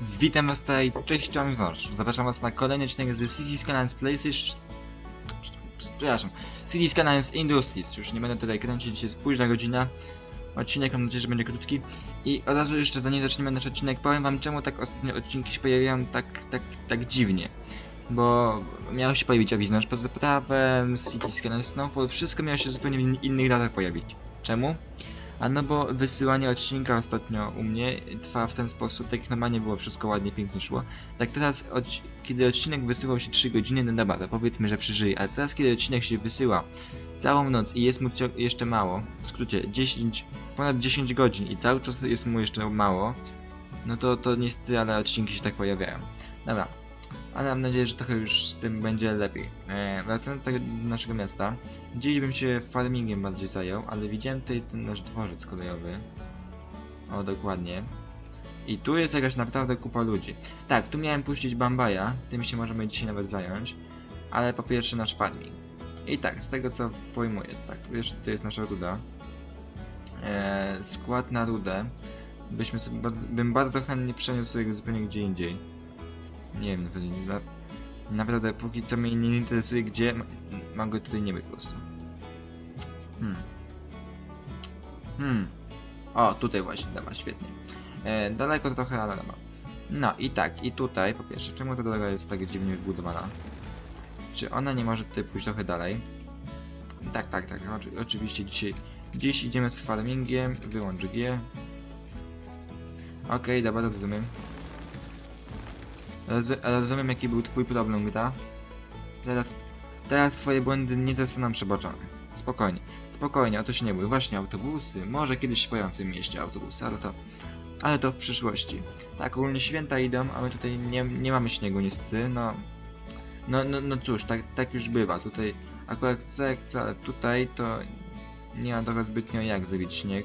Witam was tutaj, cześć, czołem wznosz. Zapraszam was na kolejny odcinek z City Skylines PlayStation... Przepraszam, City Skylines Industries. Już nie będę tutaj kręcić, jest późna godzina. Odcinek mam nadzieję, że będzie krótki. I od razu jeszcze zanim zaczniemy nasz odcinek, powiem wam czemu tak ostatnio odcinki się pojawiają tak dziwnie. Bo miało się pojawić Awiznacz poza prawem, City Skylines Snowfall, wszystko miało się w zupełnie innych datach pojawić. Czemu? A no bo wysyłanie odcinka ostatnio u mnie trwa w ten sposób, tak jak normalnie było, wszystko ładnie, pięknie szło. Tak teraz, kiedy odcinek wysyłał się 3 godziny, no dobra, to powiedzmy, że przeżyje. Ale teraz, kiedy odcinek się wysyła całą noc i jest mu jeszcze mało, w skrócie ponad 10 godzin i cały czas jest mu jeszcze mało, no to niestety, ale odcinki się tak pojawiają. Dobra. Ale mam nadzieję, że trochę już z tym będzie lepiej. Wracając do naszego miasta. Dziś bym się farmingiem bardziej zajął, ale widziałem tutaj ten nasz dworzec kolejowy. O, dokładnie. I tu jest jakaś naprawdę kupa ludzi. Tak, tu miałem puścić Bambaja, tym się możemy dzisiaj nawet zająć. Ale po pierwsze nasz farming. I tak, z tego co pojmuję, tak, jeszcze tutaj jest nasza ruda. Skład na rudę. Bym bardzo chętnie przeniósł sobie go zupełnie gdzie indziej. Nie wiem, naprawdę póki co mnie nie interesuje, gdzie mam go tutaj nie być po prostu. O, tutaj właśnie, dobra, świetnie. Daleko trochę, ale dobra. No i tak, i tutaj po pierwsze, czemu ta droga jest tak dziwnie wybudowana? Czy ona nie może tutaj pójść trochę dalej? Tak, oczywiście dziś idziemy z farmingiem, wyłącz G. Okej, dobra, rozumiem. Rozumiem, jaki był twój problem, gra. Teraz twoje błędy nie zostaną przebaczone. Spokojnie, o to się nie bój. Właśnie autobusy, może kiedyś się pojawią w tym mieście autobusy, ale to w przyszłości. Tak, ogólnie święta idą, a my tutaj nie mamy śniegu niestety, no cóż, tak już bywa. Tutaj akurat co, ale tutaj to nie ma trochę zbytnio jak zrobić śnieg.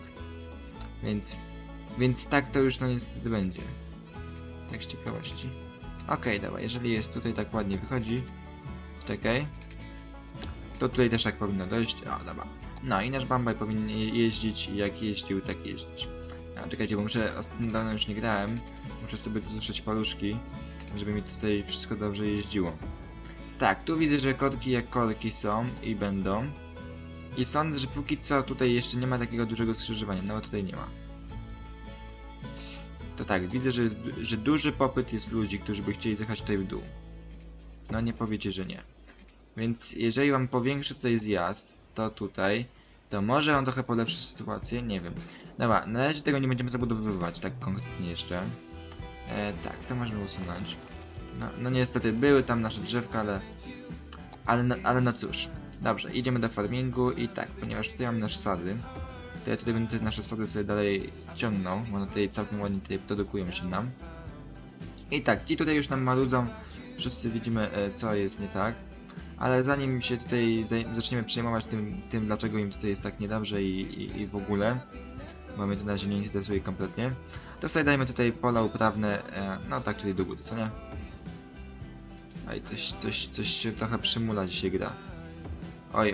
Więc tak to już no niestety będzie. Tak z ciekawości. Okej, dobra, jeżeli jest tutaj tak ładnie wychodzi, czekaj, to tutaj też tak powinno dojść, o dobra. No i nasz Bambaj powinien jeździć i jak jeździł, tak jeździć. A, czekajcie, bo dawno już nie grałem, muszę sobie suszyć paluszki, żeby mi tutaj wszystko dobrze jeździło. Tak, tu widzę, że kotki jak kolki są i będą. I sądzę, że póki co tutaj jeszcze nie ma takiego dużego skrzyżowania, no bo tutaj nie ma. To tak, widzę, że duży popyt jest ludzi, którzy by chcieli zjechać tutaj w dół. No nie powiecie, że nie. Więc jeżeli wam powiększy tutaj zjazd, to tutaj, to może on trochę polepszy sytuację, nie wiem. Dobra, na razie tego nie będziemy zabudowywać tak konkretnie jeszcze. Tak, to możemy usunąć. No niestety, były tam nasze drzewka, ale no cóż. Dobrze, idziemy do farmingu i tak, ponieważ tutaj mamy nasze sady. To ja tutaj będę te nasze sady sobie dalej ciągnął, bo one tutaj całkiem ładnie tutaj produkują się nam. I tak, ci tutaj już nam marudzą, wszyscy widzimy co jest nie tak. Ale zanim się tutaj zaczniemy przejmować tym dlaczego im tutaj jest tak niedobrze i w ogóle, bo mnie to na razie nie interesuje kompletnie, to sobie dajmy tutaj pola uprawne, no tak tutaj do góry, co nie? Oj, coś się trochę przymula dzisiaj gra. Oj.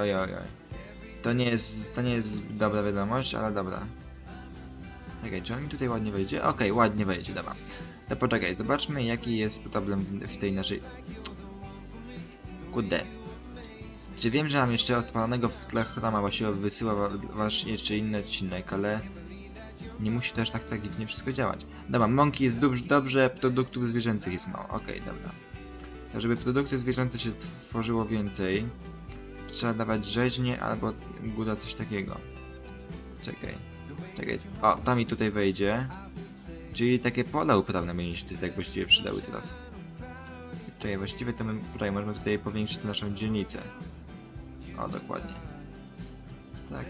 To nie jest dobra wiadomość, ale dobra. Czekaj, czy on mi tutaj ładnie wejdzie? Okej, ładnie wejdzie, dobra. To poczekaj, zobaczmy jaki jest problem w tej naszej... Kurde. Czy wiem, że mam jeszcze odpalonego w tle chroma, właściwie wysyła wasz jeszcze inny odcinek, ale... Nie musi też tak tragicznie wszystko działać. Dobra, mąki jest dobrze, produktów zwierzęcych jest mało. Okej, dobra. To żeby produkty zwierzęce się tworzyło więcej, trzeba dawać rzeźnie albo góra coś takiego. Czekaj. O, to mi tutaj wejdzie. Czyli takie pola uprawne by mi się tak właściwie przydały teraz. Czekaj, właściwie to my tutaj możemy tutaj powiększyć naszą dzielnicę. O, dokładnie. Tak.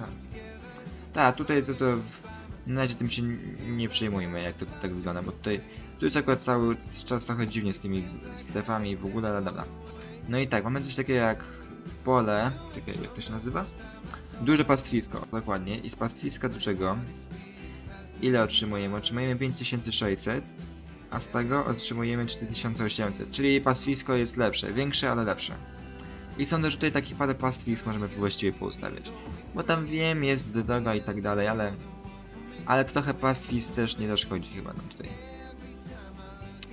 Tak, tutaj to na razie tym się nie przejmujmy, jak to tak wygląda, bo tu jest akurat cały czas trochę dziwnie z tymi strefami i w ogóle, ale dobra. No i tak, mamy coś takiego jak pole, czekaj, jak to się nazywa? Duże pastwisko, dokładnie. I z pastwiska dużego ile otrzymujemy? Otrzymujemy 5600, a z tego otrzymujemy 4800, czyli pastwisko jest lepsze, większe, ale lepsze. I sądzę, że tutaj taki parę pastwisk możemy właściwie poustawiać. Bo tam wiem, jest droga i tak dalej, ale trochę pastwisk też nie zaszkodzi chyba nam tutaj.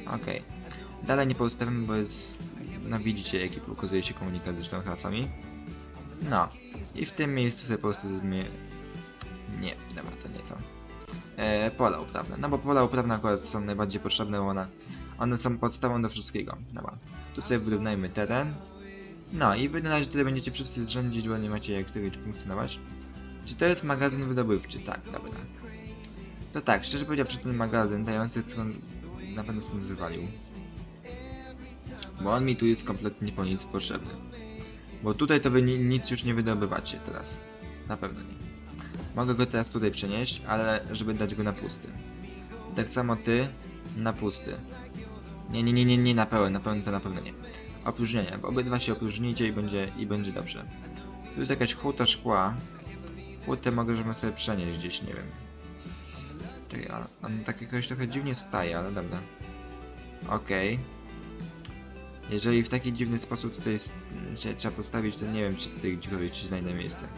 Okej. Dalej nie poustawiamy, bo jest... No widzicie, jaki pokazuje się komunikat z zresztą klasami. No. I w tym miejscu sobie postawimy... Nie, dobra, to nie to. Pola uprawne. No bo pola uprawne akurat są najbardziej potrzebne, bo one są podstawą do wszystkiego. Dobra. Tu sobie wyrównajmy teren. No i wy na razie tutaj będziecie wszyscy zrzędzić, bo nie macie jak tutaj funkcjonować. Czy to jest magazyn wydobywczy? Tak, dobra. To tak, szczerze powiedziawszy, ten magazyn dający na pewno stąd wywalił. Bo on mi tu jest kompletnie po nic potrzebny. Bo tutaj to wy nic już nie wydobywacie teraz. Na pewno nie. Mogę go teraz tutaj przenieść, ale żeby dać go na pusty. Tak samo ty na pusty. Nie na pełen to na pewno nie. Opróżnienie, bo obydwa się opróżnicie i będzie dobrze. Tu jest jakaś huta szkła. Hutę możemy sobie przenieść gdzieś, nie wiem. Czekaj, on tak jakoś trochę dziwnie staje, ale dobra. Okej. Jeżeli w taki dziwny sposób tutaj trzeba postawić, to nie wiem, czy tutaj gdziekolwiek znajdę miejsce.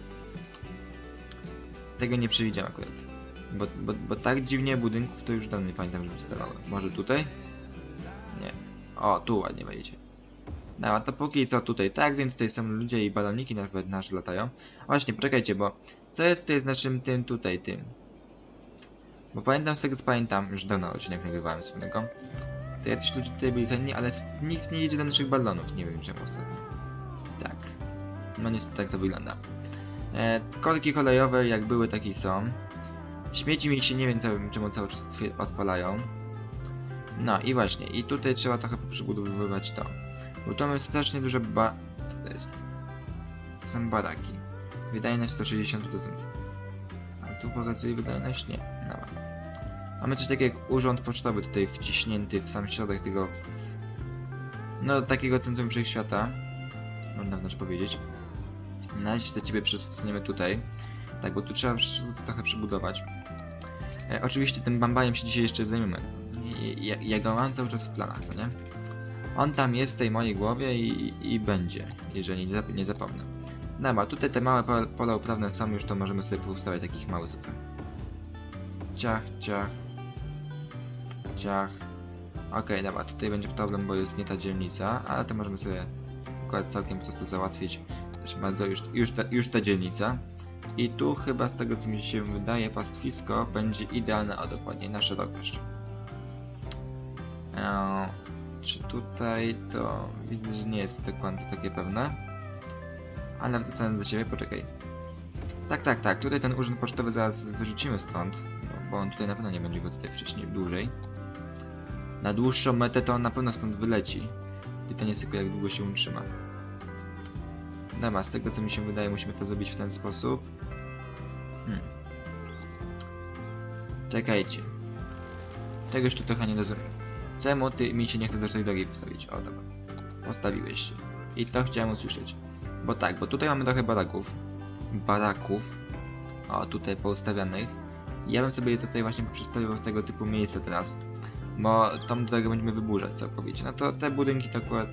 Tego nie przewidziałem akurat. Bo tak dziwnie budynków to już dawno nie pamiętam, żeby stawały. Może tutaj? Nie. O, tu ładnie wejdzie. No, to póki co tutaj tak, więc tutaj są ludzie i baloniki nawet nasze latają. Właśnie, poczekajcie, bo co jest tutaj z naszym tym tutaj, tym? Bo pamiętam, z tego co pamiętam, już dawno odcinek nagrywałem swojego, to jacyś ludzie tutaj byli chętni, ale nikt nie jedzie do naszych balonów, nie wiem czemu ostatnio. Tak. No niestety tak to wygląda. Korki kolejowe jak były, takie są. Śmieci mi się nie wiem czemu cały czas odpalają. No i właśnie, i tutaj trzeba trochę przybudowywać to. Bo to mamy strasznie duże Co to jest? To są baraki. Wydajność 160%. A tu pokazuje wydajność? Nie. Dobra. Mamy coś takiego jak urząd pocztowy tutaj wciśnięty w sam środek tego... No takiego centrum wszechświata. Można wręcz powiedzieć. Na razie za ciebie przesuniemy tutaj. Tak, bo tu trzeba trochę przybudować. Oczywiście tym bambajem się dzisiaj jeszcze zajmiemy. Ja go mam cały czas w planach, co nie? On tam jest w tej mojej głowie i będzie, jeżeli nie zapomnę. Dobra, tutaj te małe pola uprawne są, już to możemy sobie poustawiać takich małych trochę. Ciach, ciach. Ciach. Okej, dobra, tutaj będzie problem, bo jest nie ta dzielnica, ale to możemy sobie akurat całkiem po prostu załatwić. Proszę bardzo, już ta dzielnica. I tu chyba z tego co mi się wydaje, pastwisko będzie idealne, a dokładnie na szerokość. Czy tutaj to widzę, że nie jest dokładnie takie pewne. Ale wracając do siebie, poczekaj. Tak, tutaj ten urząd pocztowy zaraz wyrzucimy stąd, bo on tutaj na pewno nie będzie go tutaj wcześniej dłużej. Na dłuższą metę to on na pewno stąd wyleci. Pytanie jest tylko jak długo się utrzyma. Dobra, z tego co mi się wydaje musimy to zrobić w ten sposób. Czekajcie. Czegoś tu trochę nie rozumiem. Czemu ty mi się nie chce do tej drogi postawić? O, dobra. Postawiłeś się. I to chciałem usłyszeć. Bo tak, bo tutaj mamy trochę baraków. O, tutaj poustawianych. Ja bym sobie je tutaj właśnie przestawił w tego typu miejsca teraz. Bo tą drogę będziemy wyburzać całkowicie. No to te budynki to akurat...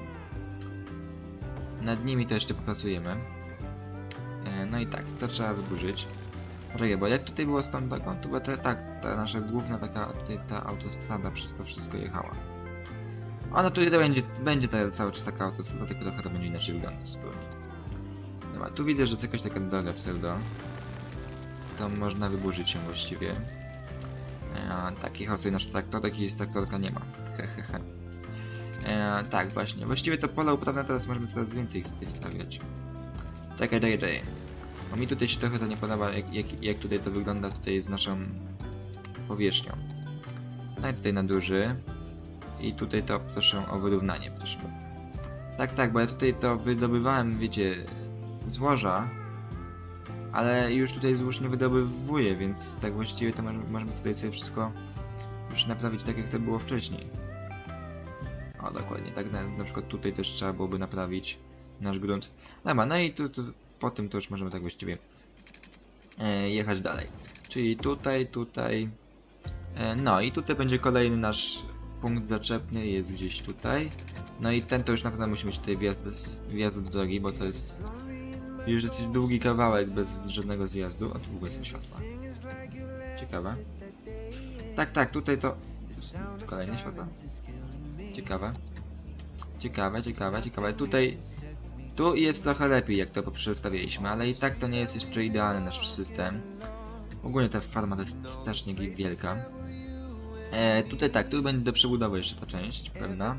Nad nimi to jeszcze popracujemy. No i tak, to trzeba wyburzyć. Poczekaj, bo jak tutaj było z tą drogą, to była ta nasza główna taka, tutaj ta autostrada przez to wszystko jechała. Ona tutaj będzie cały czas taka autostrada, tylko trochę to będzie inaczej wyglądać zupełnie. Dobra, tu widzę, że jest jakaś taka droga pseudo. To można wyburzyć ją właściwie. Takich osób nasz traktorek i traktorka nie ma. Hehehe. Tak, właśnie. Właściwie to pola uprawne teraz możemy coraz więcej ich tutaj stawiać. Czekaj. Bo mi tutaj się trochę to nie podoba, jak tutaj to wygląda tutaj z naszą powierzchnią. No i tutaj na duży. I tutaj to proszę o wyrównanie, proszę bardzo. Tak, bo ja tutaj to wydobywałem, wiecie, złoża. Ale już tutaj złóż nie wydobywuję, więc tak właściwie to możemy tutaj sobie wszystko już naprawić tak jak to było wcześniej. O, dokładnie, tak na przykład tutaj też trzeba byłoby naprawić nasz grunt. Dobra, no i tu po tym to już możemy tak właściwie jechać dalej. Czyli tutaj. No i tutaj będzie kolejny nasz punkt zaczepny, jest gdzieś tutaj. No i ten to już na pewno musi mieć tutaj wjazd do drogi, bo to jest już dosyć długi kawałek bez żadnego zjazdu. A tu w ogóle są światła. Ciekawe. Tak, tutaj to Kolejne światła. Ciekawe. Ciekawe. Tutaj... Tu jest trochę lepiej, jak to poprzestawiliśmy, ale i tak to nie jest jeszcze idealny nasz system. Ogólnie ta farma to jest strasznie wielka. Tutaj tak, tu będzie do przebudowy jeszcze ta część, pewna.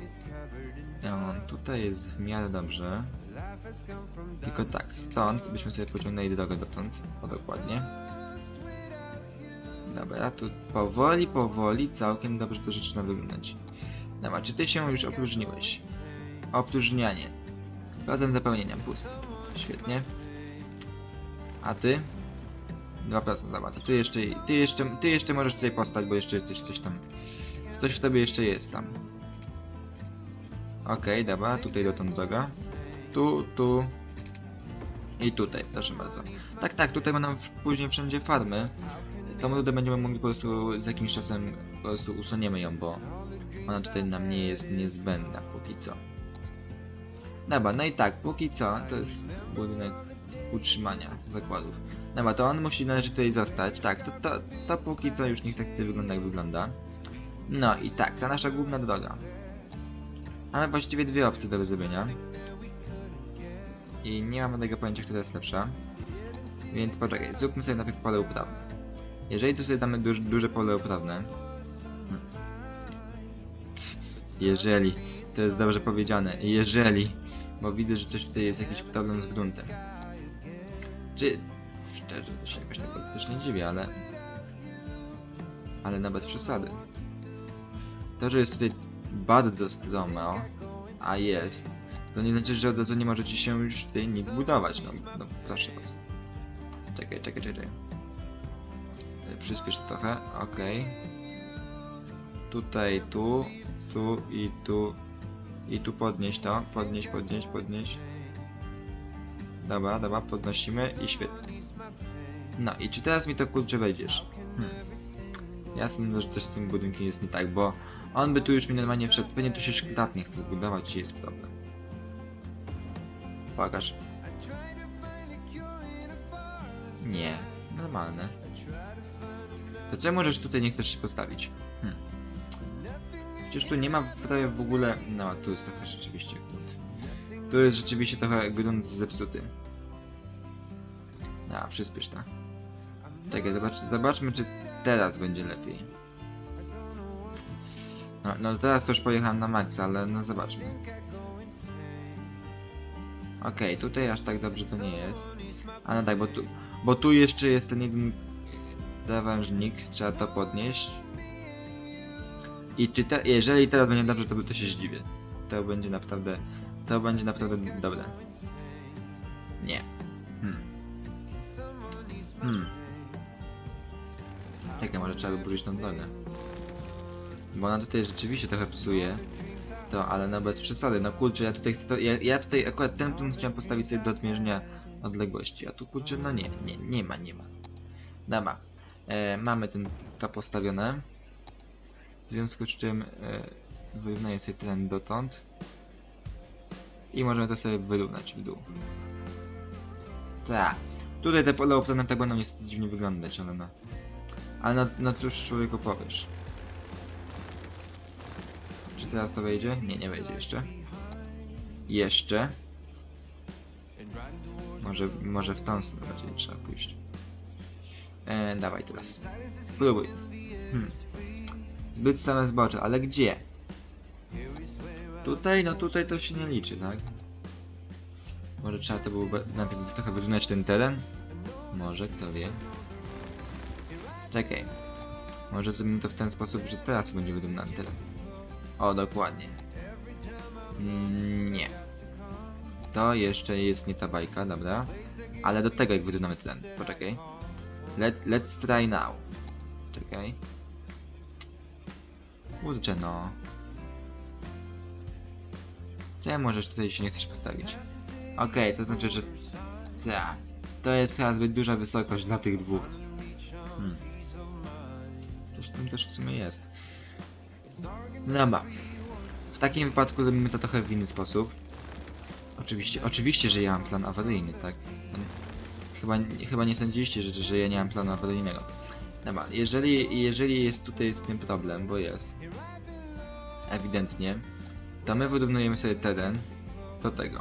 Tutaj jest w miarę dobrze. Tylko tak, stąd byśmy sobie pociągnęli drogę dotąd, o dokładnie. Dobra, tu powoli, całkiem dobrze to zaczyna wyglądać. Dobra, czy ty się już opróżniłeś? Opróżnianie. Razem zapełnienia, pusty. Świetnie. A ty? 2%, dobra, to ty jeszcze możesz tutaj postać, bo jeszcze jesteś coś tam. Coś w tobie jeszcze jest tam. Okej, dobra, tutaj dotąd droga. Tu. I tutaj, proszę bardzo. Tak, tutaj będą później wszędzie farmy. Tą rudę będziemy mogli po prostu z jakimś czasem po prostu usuniemy ją, bo ona tutaj nam nie jest niezbędna póki co. Dobra, no i tak, póki co to jest budynek utrzymania zakładów. Dobra, to on należy tutaj zostać. Tak, to póki co już niech tak tutaj wygląda, jak wygląda. No i tak, ta nasza główna droga. Mamy właściwie dwie opcje do zrobienia. I nie mam tego pojęcia, która jest lepsza. Więc poczekaj, zróbmy sobie najpierw pole uprawne. Jeżeli tu sobie damy duże pole uprawne... Jeżeli, to jest dobrze powiedziane, jeżeli... Bo widzę, że coś tutaj jest jakiś problem z gruntem. Czy... Szczerze, to się jakoś tak politycznie dziwię, ale... Ale no bez przesady. To, że jest tutaj bardzo stromo, a jest, to nie znaczy, że od razu nie możecie się już tutaj nic budować, no proszę was. Czekaj. Przyspiesz trochę, okej. Tutaj, tu i tu. I tu podnieść to, podnieść. Dobra, podnosimy i świetnie. No i czy teraz mi to kurczę wejdziesz? Ja sądzę, że coś z tym budynkiem jest nie tak, bo on by tu już mi normalnie wszedł. Pewnie tu się szklatnie chce zbudować i jest problem. Pokaż. Nie, normalne. To czemu żeś tutaj nie chcesz się postawić? Przecież tu nie ma prawie w ogóle... No, tu jest trochę rzeczywiście grunt. Tu jest rzeczywiście trochę grunt zepsuty. No, przyspiesz to. Czekaj, zobaczmy, czy teraz będzie lepiej. No teraz to już pojechałem na maksa, ale no zobaczmy. Okej, tutaj aż tak dobrze to nie jest. A no tak, bo tu jeszcze jest ten jeden krawężnik, trzeba to podnieść. I jeżeli teraz będzie dobrze, to się zdziwię. To będzie naprawdę dobre. Nie. Czekaj, może trzeba wyburzyć tą drogę. Bo ona tutaj rzeczywiście trochę psuje. To, ale no bez przesady, no kurczę, ja tutaj akurat ten punkt chciałem postawić sobie do odmierzenia odległości, a tu kurczę, no nie ma. Dobra, mamy to postawione. W związku z czym wyrównuję sobie teren dotąd. I możemy to sobie wyrównać w dół. Tak. Tutaj te pola uprawne tak będą niestety dziwnie wyglądać, ale no. Ale no cóż człowieku powiesz. Czy teraz to wejdzie? Nie wejdzie jeszcze. Może w tą stronę będzie trzeba pójść. Dawaj teraz. Próbuj. Zbyt same zbocze, ale gdzie? Tutaj? No tutaj to się nie liczy, tak? Może trzeba to było najpierw trochę wyrównać ten teren? Może, kto wie. Czekaj. Może zrobimy to w ten sposób, że teraz będzie wyrównany teren. O, dokładnie. Nie. To jeszcze jest nie ta bajka, dobra. Ale do tego jak wyrównamy teren. Poczekaj. Let's try now. Czekaj. Kurczę no. Czemu możesz tutaj się nie chcesz postawić? Okej, to znaczy, że... To jest chyba zbyt duża wysokość dla tych dwóch. Coś tam też w sumie jest. Dobra. W takim wypadku zrobimy to trochę w inny sposób. Oczywiście, że ja mam plan awaryjny, tak? Chyba nie sądziliście, że ja nie mam planu awaryjnego. Dobra, jeżeli jest tutaj z tym problem, bo jest ewidentnie, to my wyrównujemy sobie teren do tego.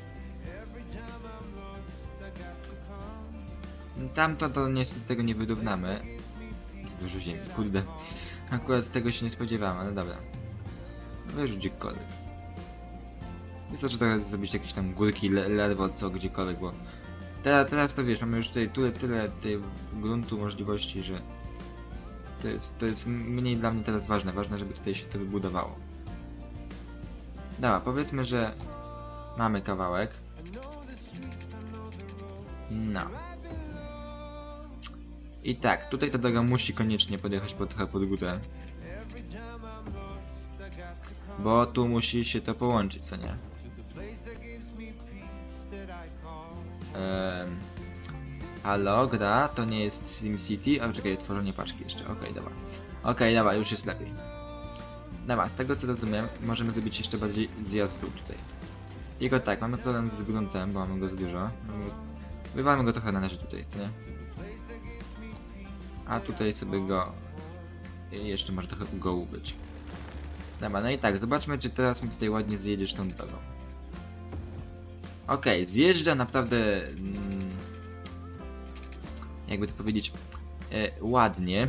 Tamto to niestety tego nie wyrównamy. Jest dużo ziemi, kurde. Akurat tego się nie spodziewałem, ale dobra. Wyrzuć gdziekolwiek. Wystarczy trochę zrobić jakieś tam górki, lerwo, co gdziekolwiek, bo teraz to wiesz, mamy już tutaj tyle tej gruntu, możliwości, że to jest mniej dla mnie teraz ważne. Ważne, żeby tutaj się to wybudowało. Dobra, powiedzmy, że mamy kawałek. No. I tak, tutaj ta droga musi koniecznie podjechać trochę pod górę. Bo tu musi się to połączyć, co nie? Halo, gra, to nie jest SimCity, a czekaj, tworzenie paczki jeszcze, okej, dobra, już jest lepiej. Dobra, z tego co rozumiem, możemy zrobić jeszcze bardziej zjazd w dół tutaj. Tylko tak, mamy problem z gruntem, bo mamy go za dużo. Wywalmy go trochę na razie tutaj, co nie? A tutaj sobie go jeszcze może trochę ugołubić. Dobra, no i tak, zobaczmy, czy teraz mi tutaj ładnie zjedziesz tą drogą. Okej, zjeżdża naprawdę... jakby to powiedzieć... ładnie.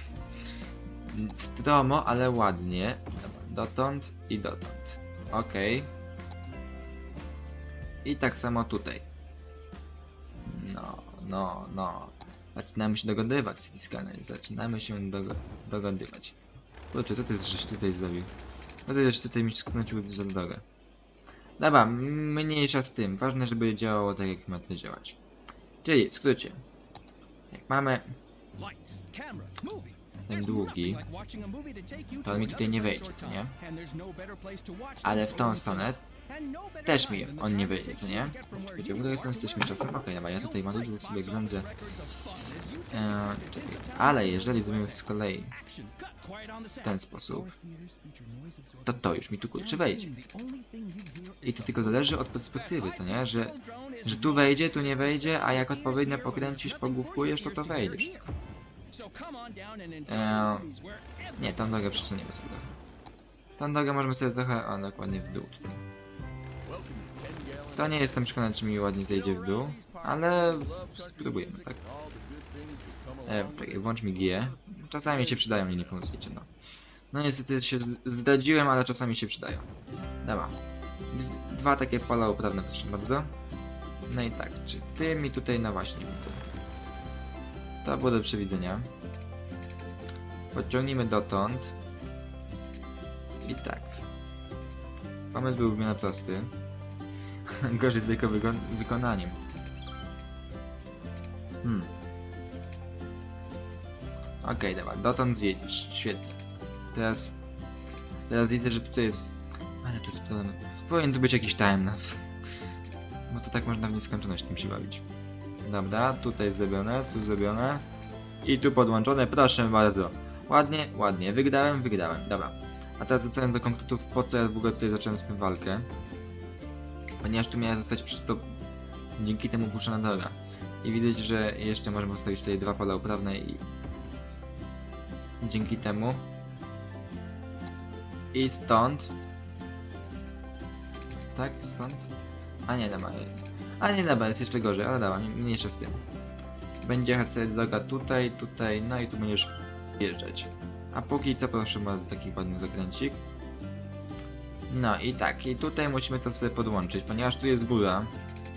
Stromo, ale ładnie. Dobra, dotąd i dotąd. Okej. I tak samo tutaj. No. Zaczynamy się dogadywać, City Skylines. Zaczynamy się dogadywać. Kurczę, co ty żeś tutaj zrobił? No to żeś tutaj mi skręcił za drogę. Dobra, mniejsza z tym. Ważne, żeby działało tak, jak ma to działać. Czyli, w skrócie. Jak mamy ten długi, to on mi tutaj nie wejdzie, co nie? Ale w tą stronę też mi on nie wejdzie, co nie? Wiecie, w ogóle jak jesteśmy czasem. Okej, dobra, ja tutaj maluję za sobie ględzę. Ale jeżeli zrobimy z kolei w ten sposób, to już mi tu kurczę wejdzie. I to tylko zależy od perspektywy, co nie? Że tu wejdzie, tu nie wejdzie, a jak odpowiednio pokręcisz, pogłówkujesz, to wejdzie wszystko. Nie, tą drogę przesuniemy sobie trochę. Tą drogę możemy sobie trochę, o, dokładnie w dół tutaj. To nie jestem przekonany, czy mi ładnie zejdzie w dół, ale spróbujemy, tak? Czekaj, włącz mi G. Czasami się przydają linii pomocnicze, no. No niestety się zdradziłem, ale czasami się przydają. Dobra. Dwa takie pola uprawne, proszę bardzo. No i tak, czy ty mi tutaj, no właśnie, widzę. To było do przewidzenia. Podciągnijmy dotąd. I tak. Pomysł był w miarę prosty. Gorzej z jego wykonaniem. Okej, dobra, dotąd zjedziesz. Świetnie. Teraz widzę, że tutaj jest... Ale tu jest problem. Powinien tu być jakiś timelapse. Bo to tak można w nieskończoność tym się bawić. Dobra, tutaj zrobione, tu zrobione. I tu podłączone, proszę bardzo. Ładnie. Wygrałem. Dobra. A teraz wracając do konkretów, po co ja w ogóle tutaj zacząłem z tym walkę. Ponieważ tu miała zostać przez to dzięki temu puszczona droga. I widać, że jeszcze możemy postawić tutaj dwa pola uprawne i dzięki temu i stąd. Tak? Stąd? A nie, dobra, jest jeszcze gorzej, ale dobra, mniejsza z tym. Będzie jechać sobie droga tutaj, no i tu będziesz wjeżdżać. A póki co proszę bardzo, taki ładny zakręcik. No i tak, i tutaj musimy to sobie podłączyć, ponieważ tu jest góra.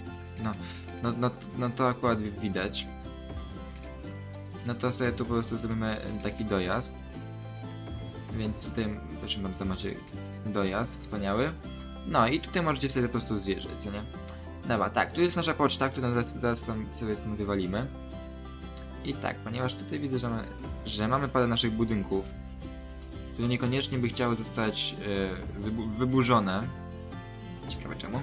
No to akurat widać. No to sobie tu po prostu zrobimy taki dojazd. Więc tutaj, proszę bardzo, macie dojazd, wspaniały. No i tutaj możecie sobie po prostu zjeżdżać, co nie? Dobra, tak, tu jest nasza poczta, którą zaraz sobie stąd wywalimy. I tak, ponieważ tutaj widzę, że mamy parę naszych budynków, które niekoniecznie by chciały zostać wyburzone. Ciekawe czemu.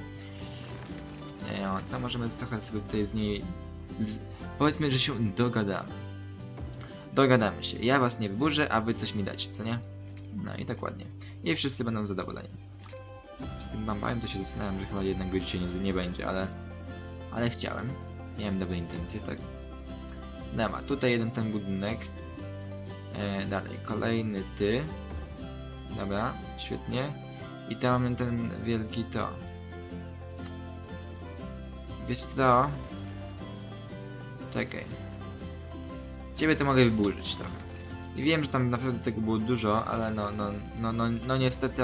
To możemy trochę sobie tutaj z niej... Powiedzmy, że się dogadamy. Dogadamy się. Ja was nie wyburzę, a wy coś mi dacie, co nie? No i dokładnie. I wszyscy będą zadowoleni. Z tym bambałem to się zastanawiam, że chyba jednak go dzisiaj nie będzie, ale chciałem. Miałem dobre intencje, tak? Dobra, tutaj jeden ten budynek. Dalej, kolejny ty. Dobra, świetnie. I tam mamy ten wielki to. Wiesz co? Czekaj. Ciebie to mogę wyburzyć trochę. I wiem, że tam naprawdę tego było dużo, ale no niestety,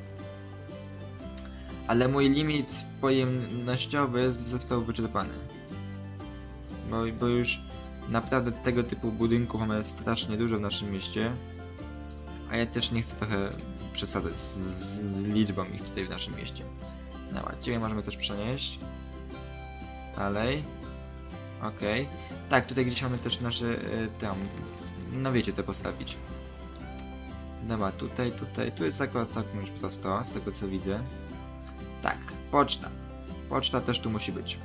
ale mój limit pojemnościowy został wyczerpany. Bo już naprawdę tego typu budynków mamy strasznie dużo w naszym mieście. A ja też nie chcę trochę przesadzać z liczbą ich tutaj w naszym mieście. Dobra, ciebie możemy też przenieść. Dalej. Okej. Tak, tutaj gdzieś mamy też nasze tam. No wiecie co postawić. Dobra, tutaj. Tu jest akurat całkiem już prosto, z tego co widzę. Tak, poczta. Poczta też tu musi być.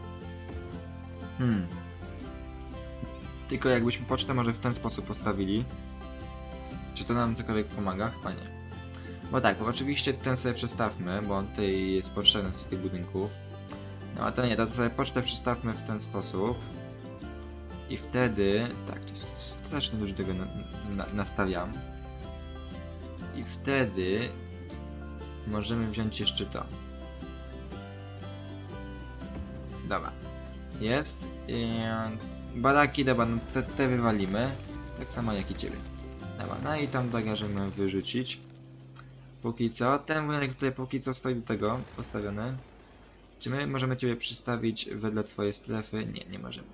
Tylko jakbyśmy pocztę może w ten sposób postawili. Czy to nam cokolwiek pomaga? Chyba nie. Bo tak, bo oczywiście ten sobie przestawmy, bo on tutaj jest potrzebny z tych budynków. No a to nie, to sobie pocztę przestawmy w ten sposób. I wtedy... Tak, to jest strasznie dużo tego nastawiam. I wtedy... możemy wziąć jeszcze to. Dobra. Jest. Baraki, dobra, no te wywalimy. Tak samo jak i ciebie. Dobra, no i tam możemy wyrzucić. Póki co, ten budynek tutaj póki co stoi do tego postawiony. Czy my możemy ciebie przystawić wedle twojej strefy? Nie, nie możemy.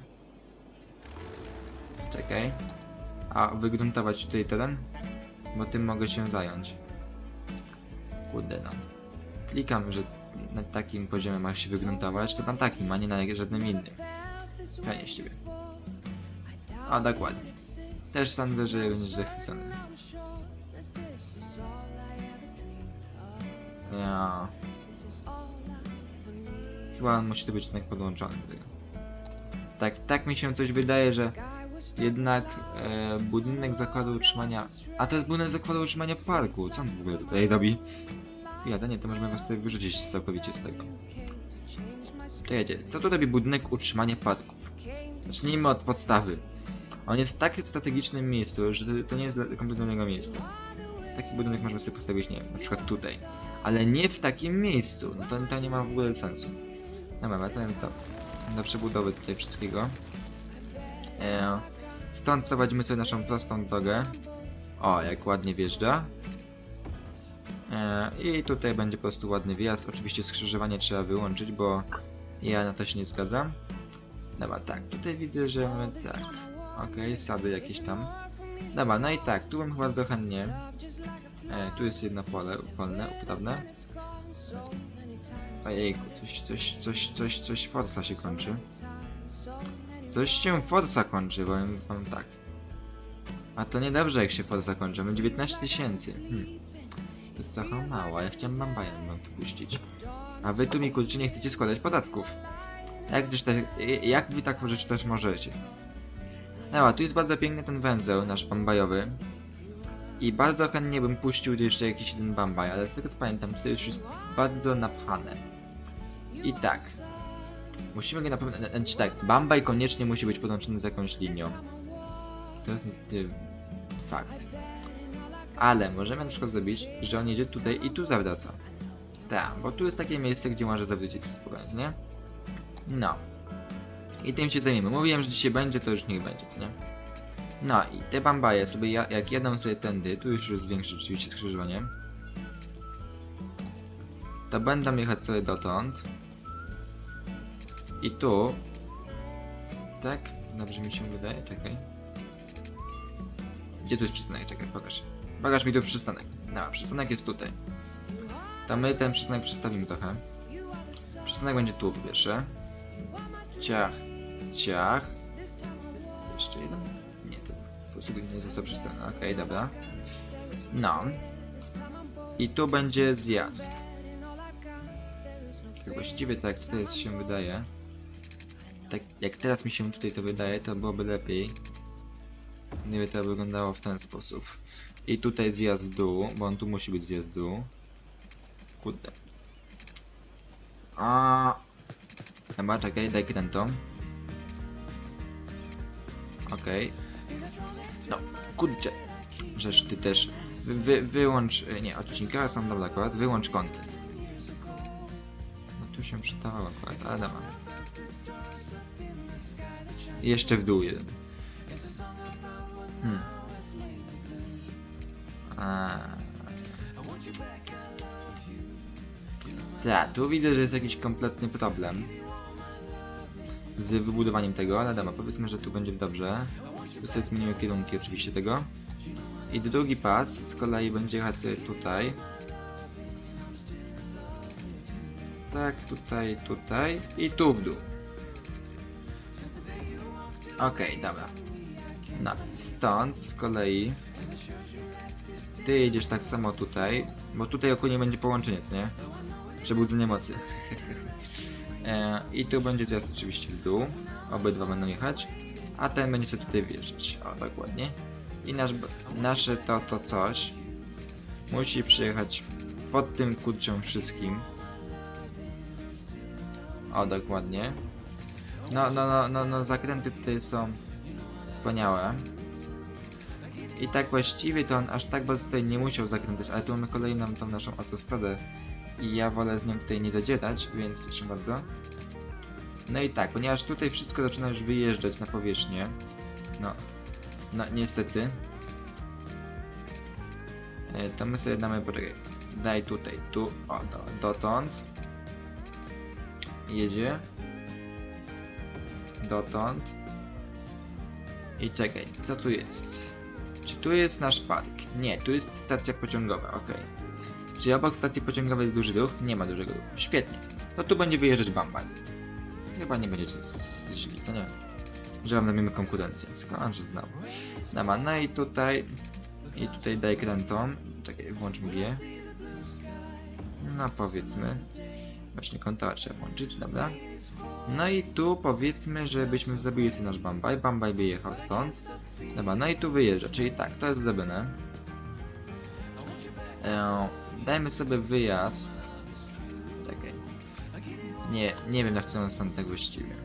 Czekaj. A wygruntować tutaj teren? Bo tym mogę się zająć. Kurde no. Klikam, że na takim poziomie ma się wygruntować, to na takim, a nie na żadnym innym. Fajnie z ciebie. O, dokładnie. Też sądzę, że będziesz zachwycony. Ja. Chyba on musi to być jednak podłączony do tego. Tak mi się coś wydaje, że jednak budynek zakładu utrzymania... A to jest budynek zakładu utrzymania parku. Co on w ogóle tutaj robi? Ja, nie, to możemy was tutaj wyrzucić całkowicie z tego. Czekajcie, co tu robi budynek utrzymania parków? Zacznijmy od podstawy. On jest w tak strategicznym miejscu, że to nie jest dla kompletnego miejsca. Taki budynek możemy sobie postawić, nie wiem, na przykład tutaj. Ale nie w takim miejscu. No to nie ma w ogóle sensu. Dobra, to do przebudowy tutaj wszystkiego. Stąd prowadzimy sobie naszą prostą drogę. O, jak ładnie wjeżdża. I tutaj będzie po prostu ładny wjazd. Oczywiście skrzyżowanie trzeba wyłączyć, bo ja na to się nie zgadzam. Dobra, tak, tutaj widzę, że mamy tak. Okej, sady jakieś tam. Dobra, no i tak, tu bym chyba bardzo chętnie. Tu jest jedno pole wolne, uprawne. Ojejku, coś forsa się kończy. Coś się forsa kończy, powiem tak. A to niedobrze jak się forsa kończy, mamy 19 000. To jest trochę mało, ja chciałem Bambajem wam tu puścić. A wy tu mi kurczę nie chcecie składać podatków. Jak wy tak rzeczy też możecie? Dobra, tu jest bardzo piękny ten węzeł, nasz bambajowy. I bardzo chętnie bym puścił tu jeszcze jakiś jeden bambaj, ale z tego co pamiętam, tutaj już jest bardzo napchane. I tak. Musimy go na pewno... Znaczy tak, bambaj koniecznie musi być podłączony z jakąś linią. To jest niestety fakt. Ale możemy na przykład zrobić, że on jedzie tutaj i tu zawraca. Tak, bo tu jest takie miejsce, gdzie może zawrócić spokojnie, nie? No. I tym się zajmiemy. Mówiłem, że dzisiaj będzie, to już niech będzie, co nie? No i te bambaje sobie, jak jadą sobie tędy, tu już jest większe oczywiście skrzyżowanie, to będą jechać sobie dotąd. I tu... Tak? Dobrze mi się wydaje? Czekaj. Gdzie tu jest przystanek? Czekaj, pokaż. Pokaż mi tu przystanek. No, przystanek jest tutaj. To my ten przystanek przestawimy trochę. Przystanek będzie tu po pierwsze. Ciach. Ciach. Jeszcze jeden? Nie, to po prostu nie został przystanek. Okej, dobra. No. I tu będzie zjazd. Tak właściwie tak jak tutaj się wydaje. Tak jak teraz mi się tutaj to wydaje, to byłoby lepiej. Gdyby to wyglądało w ten sposób. I tutaj zjazd w dół, bo on tu musi być zjazd w dół. Kurde. Dobra, czekaj, daj krętą. Okej. No, kurczę. Żeż ty też. Wyłącz... Nie, odcinka są dobra akurat. Wyłącz content. No tu się przydawało akurat, ale dobra. I jeszcze w dół jeden. Tak, tu widzę, że jest jakiś kompletny problem z wybudowaniem tego, ale dobra, powiedzmy, że tu będzie dobrze. Tu sobie zmienimy kierunki oczywiście tego. I drugi pas z kolei będzie jechać sobie tutaj. Tak, tutaj, tutaj i tu w dół. Okej, dobra. No, stąd z kolei ty jedziesz tak samo tutaj, bo tutaj ogólnie będzie połączenie, nie? Przebudzenie mocy. I tu będzie zjazd oczywiście w dół. Obydwa będą jechać. A ten będzie sobie tutaj wjeżdżać. O, dokładnie. I nasze to coś musi przyjechać pod tym kurczem wszystkim. O, dokładnie. No, zakręty tutaj są wspaniałe. I tak właściwie to on aż tak bardzo tutaj nie musiał zakręcać, ale tu mamy kolejną tą naszą autostradę i ja wolę z nią tutaj nie zadzierać, więc proszę bardzo. No i tak, ponieważ tutaj wszystko zaczyna już wyjeżdżać na powierzchnię. No niestety. To my sobie damy, poczekaj, daj tutaj, tu, o, dotąd. Jedzie. Dotąd. I czekaj, co tu jest? Czy tu jest nasz park? Nie, tu jest stacja pociągowa, ok. Czy obok stacji pociągowej jest duży ruch? Nie ma dużego ruchu. Świetnie. To tu będzie wyjeżdżać Bambaj. Chyba nie będziecie źli, co nie? Że wam robimy konkurencję. Skądże znowu. Dobra, no i tutaj daj krętom. Czekaj, włączmy je. No powiedzmy. Właśnie konta trzeba włączyć, dobra. No i tu powiedzmy, żebyśmy zrobili sobie nasz Bambaj. Bambaj by jechał stąd. Dobra, no i tu wyjeżdża, czyli tak, to jest zrobione. Dajmy sobie wyjazd. Czekaj. Nie wiem, na którą stronę tak właściwie.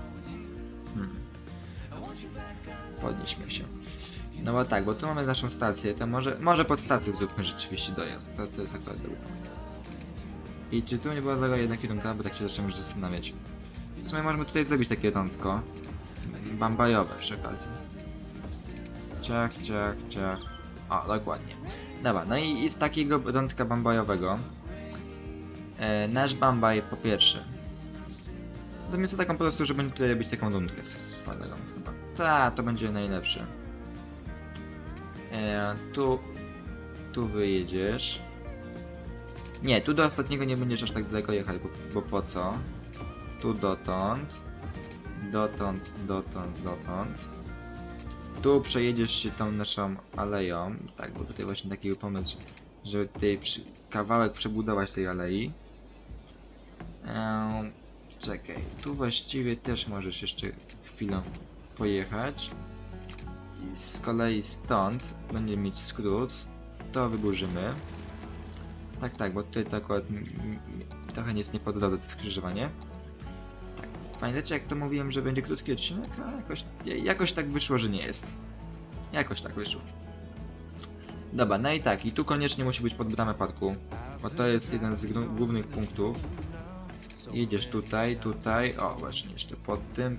Podnieśmy się. No bo tak, bo tu mamy naszą stację, to może pod stację zróbmy rzeczywiście dojazd. To jest akurat dobry pomysł. I czy tu nie była droga jedna kierunka, bo tak się zacząłem już zastanawiać. W sumie możemy tutaj zrobić takie rądko bambajowe przy okazji. Ciach. O, dokładnie. Dobra, no i z takiego rądka bambajowego nasz Bambaj po pierwsze zamiast taką po prostu, że będzie tutaj robić taką rundkę z falerą chyba. Tak, to będzie najlepsze. Tu wyjedziesz. Nie, tu do ostatniego nie będziesz aż tak daleko jechać, bo po co? Tu dotąd. Tu przejedziesz się tą naszą aleją. Tak, bo tutaj właśnie taki pomysł, żeby tutaj kawałek przebudować tej alei. Czekaj, tu właściwie też możesz jeszcze chwilę pojechać. I z kolei stąd będziemy mieć skrót. To wyburzymy. Tak, bo tutaj to akurat trochę jest nie po drodze to skrzyżowanie. Tak, pamiętacie jak to mówiłem, że będzie krótki odcinek? A jakoś tak wyszło, że nie jest. Jakoś tak wyszło. Dobra, no i tak, i tu koniecznie musi być pod bramę parku, bo to jest jeden z głównych punktów. Jedziesz tutaj, o właśnie jeszcze pod tym.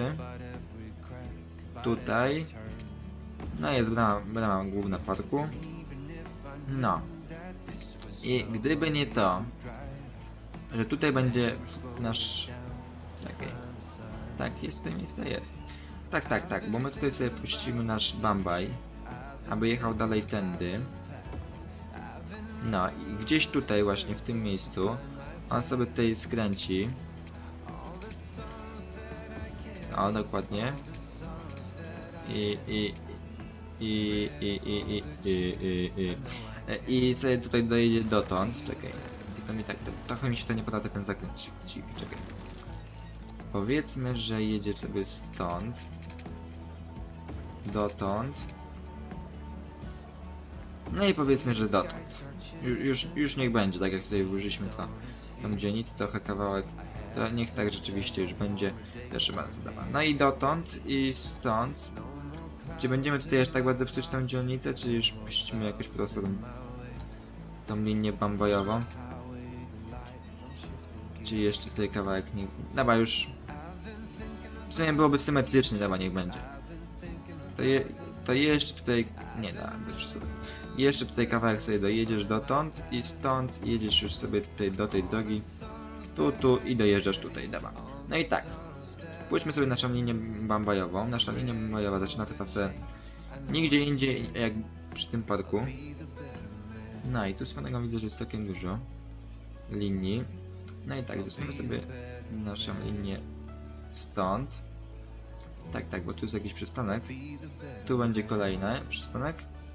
Tutaj. No jest brama główna parku. No. I gdyby nie to, że tutaj będzie nasz... Czekaj. Tak, jest tutaj miejsce, jest. Tak, bo my tutaj sobie puścimy nasz Bambaj, aby jechał dalej tędy. No i gdzieś tutaj właśnie w tym miejscu on sobie tutaj skręci. O, dokładnie. I sobie tutaj dojedzie dotąd. Czekaj. Tylko mi tak, trochę mi się to nie podoba ten zakręt. Czekaj. Powiedzmy, że jedzie sobie stąd. Dotąd. No i powiedzmy, że dotąd. Już niech będzie, tak jak tutaj użyliśmy to. Tam dzielnicy, trochę kawałek. To niech tak rzeczywiście już będzie. Proszę bardzo, dobra. No i dotąd i stąd. Czy będziemy tutaj aż tak bardzo psuć tą dzielnicę, czy już puścimy jakoś po prostu tą linię bambojową? Czy jeszcze tutaj kawałek nie... Dobra, już... To nie byłoby symetrycznie, dobra, niech będzie. To jeszcze tutaj... Nie, da, bez przesady. Jeszcze tutaj kawałek sobie dojedziesz dotąd i stąd jedziesz już sobie tutaj do tej drogi. Tu i dojeżdżasz tutaj, dobra. No i tak. Pójdźmy sobie naszą linię bambajową. Nasza linia bambajowa zaczyna trasę nigdzie indziej jak przy tym parku. No i tu swoją widzę, że jest całkiem dużo linii. No i tak, zaczniemy sobie naszą linię stąd. Tak, bo tu jest jakiś przystanek. Tu będzie kolejny przystanek.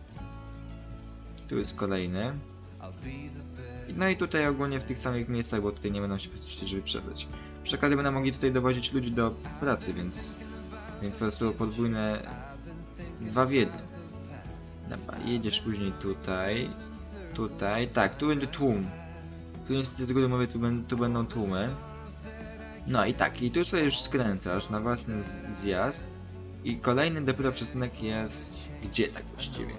Tu jest kolejny. No i tutaj ogólnie w tych samych miejscach, bo tutaj nie będą się przecież wyprzedzać. Przy okazji będą mogli tutaj dowozić ludzi do pracy, więc po prostu podwójne 2 w 1. Dobra, jedziesz później tutaj, tak, tu będzie tłum. Tu niestety z góry mówię, tu będą tłumy. No i tak, i tu sobie już skręcasz na własny zjazd. I kolejny dopiero przystanek jest gdzie tak właściwie?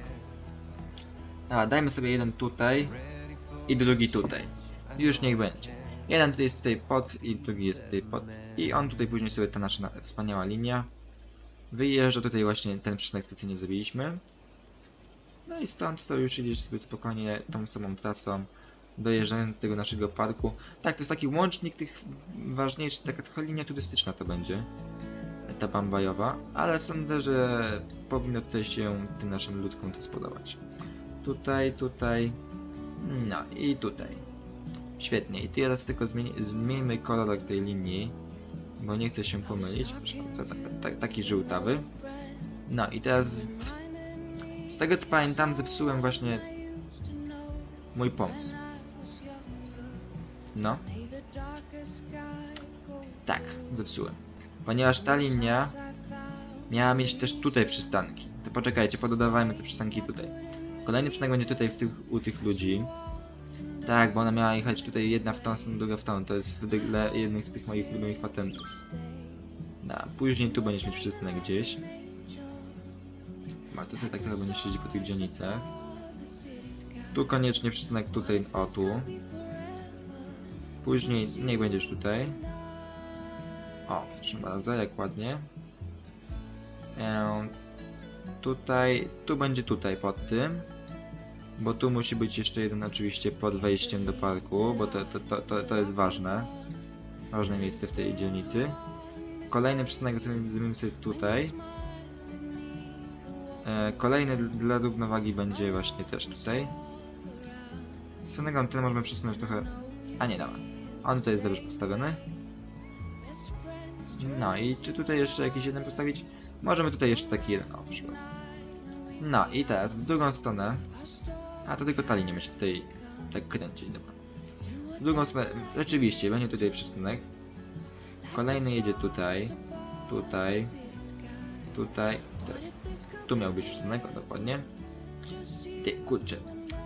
A, dajmy sobie jeden tutaj i drugi tutaj. Już niech będzie. Jeden tutaj jest tutaj pod i drugi jest tutaj pod. I on tutaj później sobie ta nasza wspaniała linia wyjeżdża. Tutaj właśnie ten przystanek specjalnie zrobiliśmy. No i stąd to już idziesz sobie spokojnie tą samą trasą, dojeżdżając do tego naszego parku. Tak, to jest taki łącznik tych ważniejszych, taka linia turystyczna to będzie. Ta bambajowa, ale sądzę, że powinno tutaj się tym naszym ludkom to spodobać. Tutaj, no i tutaj. Świetnie, i teraz tylko zmieńmy kolor tej linii, bo nie chcę się pomylić. Proszę bardzo, taki żółtawy. No i teraz z tego co pamiętam, zepsułem właśnie mój pomysł. No. Tak, zepsułem. Ponieważ ta linia miała mieć też tutaj przystanki. To poczekajcie, pododawajmy te przystanki tutaj. Kolejny przystanek będzie tutaj u tych ludzi. Tak, bo ona miała jechać tutaj jedna w tą stronę, druga w tą. To jest wedle jednych z tych moich ulubionych patentów. No, później tu będziesz mieć przystanek gdzieś. Ma to sobie tak trochę będzie siedzieć po tych dzielnicach. Tu koniecznie przystanek tutaj, o tu. Później niech będziesz tutaj. O, proszę bardzo, jak ładnie. Tu będzie tutaj pod tym. Bo tu musi być jeszcze jeden oczywiście pod wejściem do parku, bo to jest ważne. Ważne miejsce w tej dzielnicy. Kolejny przystanek zrobimy sobie tutaj. Kolejny dla równowagi będzie właśnie też tutaj. Swoją ten możemy przesunąć trochę... A nie, dobra. On tutaj jest dobrze postawiony. No i czy tutaj jeszcze jakiś jeden postawić? Możemy tutaj jeszcze taki jeden, o proszę bardzo. No i teraz w drugą stronę. A to tylko ta linia będzie tutaj tak kręcić, dobra. W drugą stronę, rzeczywiście, będzie tutaj przystanek. Kolejny jedzie tutaj. Tu miał być przystanek, dokładnie. Ty, kurczę.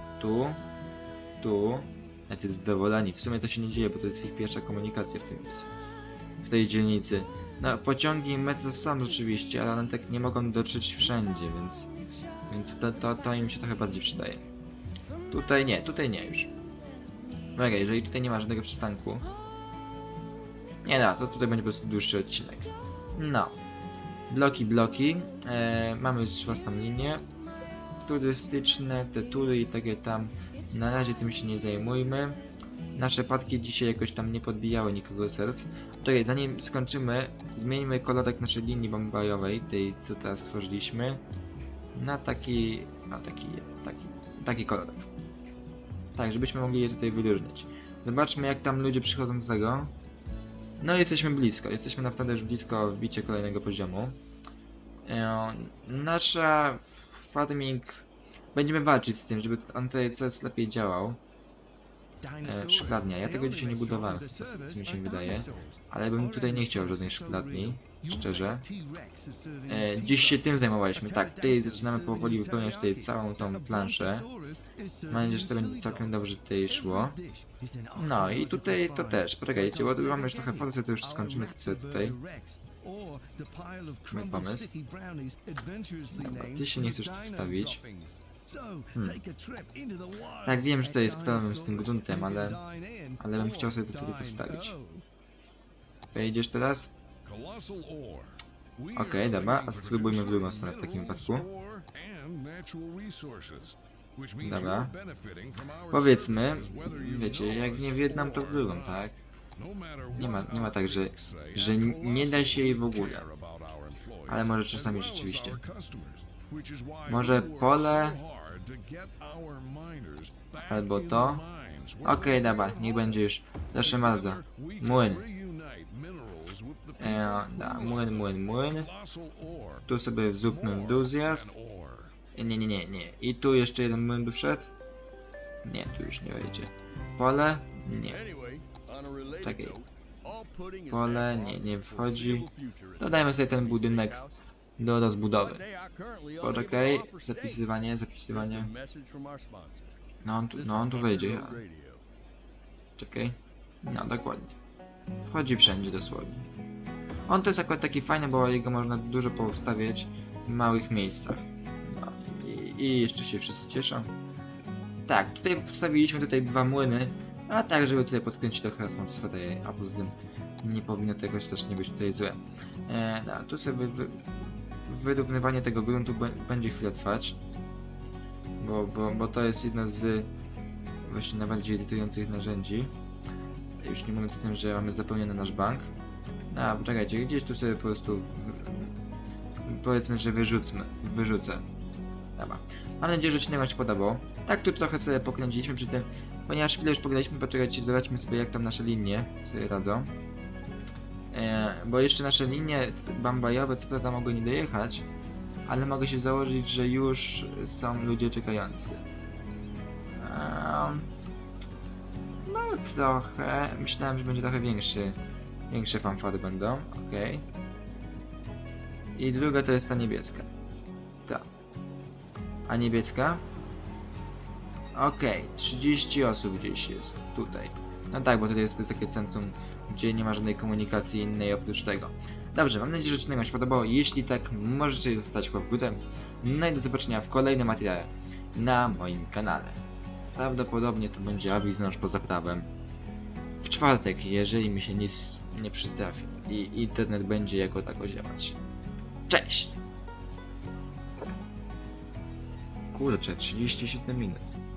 Tu. Jacy zadowoleni. W sumie to się nie dzieje, bo to jest ich pierwsza komunikacja w tym miejscu. W tej dzielnicy. No, pociągi i metro są oczywiście, ale one tak nie mogą dotrzeć wszędzie, więc to im się trochę bardziej przydaje. Tutaj nie już. Dobra, jeżeli tutaj nie ma żadnego przystanku. Nie da, to tutaj będzie po prostu dłuższy odcinek. No. Bloki. Mamy już własną linię. Turystyczne, te tury i takie tam. Na razie tym się nie zajmujmy. Nasze padki dzisiaj jakoś tam nie podbijały nikogo serc. Czekaj, zanim skończymy, zmieńmy kolorek naszej linii bambajowej, tej co teraz stworzyliśmy, na taki kolorek. Tak, żebyśmy mogli je tutaj wyróżnić. Zobaczmy, jak tam ludzie przychodzą do tego. No jesteśmy blisko, jesteśmy naprawdę już blisko wbicia kolejnego poziomu. Nasza farming... Będziemy walczyć z tym, żeby on tutaj coraz lepiej działał. Szklarnia. Ja tego dzisiaj nie budowałem, co mi się wydaje. Ale bym tutaj nie chciał żadnej szklarni, szczerze. Dziś się tym zajmowaliśmy. Tak, tutaj zaczynamy powoli wypełniać tutaj całą tą planszę. Mam nadzieję, że to będzie całkiem dobrze tutaj szło. No i tutaj to też. Poczekajcie, bo mamy już trochę forsy, to już skończymy sobie tutaj. Mój pomysł. Ty się nie chcesz tu wstawić. Tak, wiem, że to jest problem z tym gruntem, ale bym chciał sobie to tutaj wstawić. Wejdziesz teraz? Okej, dobra, a spróbujmy w drugą stronę w takim wypadku. Dobra. Powiedzmy, wiecie, jak nie w jedną, to w drugą, tak? Nie ma tak, że nie da się jej w ogóle. Ale może czasami rzeczywiście. Może pole... Albo to. Okej, dobra, niech będzie już. Proszę bardzo. Młyn. Młyn. Tu sobie zróbmy w dół zjazd. Nie. I tu jeszcze jeden młyn by wszedł. Nie, tu już nie wejdzie. Pole? Nie. Czekaj. Pole? Nie wchodzi. Dodajmy sobie ten budynek do rozbudowy. Poczekaj. Zapisywanie. No on tu wejdzie. Czekaj. No, dokładnie. Wchodzi wszędzie dosłownie. On to jest akurat taki fajny, bo jego można dużo poustawiać w małych miejscach. No, i jeszcze się wszyscy cieszą. Tak, tutaj wstawiliśmy dwa młyny, a tak, żeby tutaj podkręcić trochę słonectwa, a poza tym nie powinno tego strasznie być tutaj złe. No, tu sobie wyrównywanie tego gruntu będzie chwilę trwać, bo to jest jedno z właśnie najbardziej irytujących narzędzi. Już nie mówiąc o tym, że mamy zapełniony nasz bank. No, poczekajcie, gdzieś tu sobie po prostu powiedzmy, że wyrzucę. Dobra. Mam nadzieję, że odcinek Wam się podobał. Tak, tu trochę sobie pokręciliśmy przy tym, ponieważ chwilę już pogadaliśmy, poczekajcie, zobaczmy sobie, jak tam nasze linie sobie radzą. Bo jeszcze nasze linie bambajowe co prawda mogły nie dojechać, ale mogę się założyć, że już są ludzie czekający. No trochę, myślałem, że będzie trochę większe fanfary będą, okej. I druga to jest ta niebieska. Ta. A niebieska? Okej, 30 osób gdzieś jest tutaj. No tak, bo tutaj jest takie centrum, gdzie nie ma żadnej komunikacji innej oprócz tego. Dobrze, mam nadzieję, że odcinek Wam się podobał. Jeśli tak, możecie zostać w górę. No i do zobaczenia w kolejnym materiale na moim kanale. Prawdopodobnie to będzie awiz nasz poza prawem. W czwartek, jeżeli mi się nic nie przytrafi i internet będzie jako tako działać. Cześć! Kurczę, 37 minut.